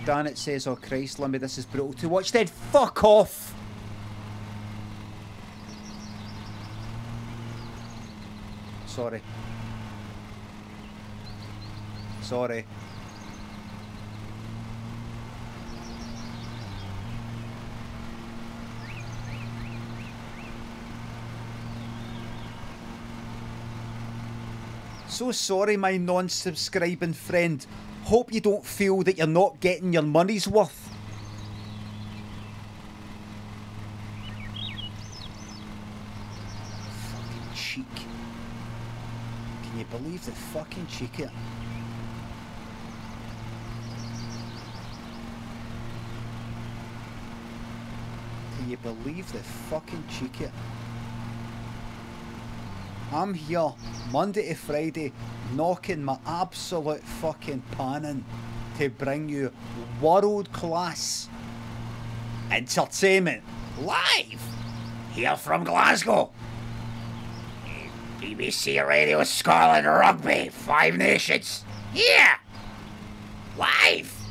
Dan, it says, oh Christ, Limmy, this is brutal to watch. Then fuck off! Sorry. Sorry. So sorry, my non-subscribing friend. Hope you don't feel that you're not getting your money's worth. Fucking cheek. Can you believe the fucking cheek here? Can you believe the fucking cheek here? I'm here Monday to Friday knocking my absolute fucking pan in to bring you world class entertainment live here from Glasgow. BBC Radio Scotland Rugby, 5 Nations, here, live.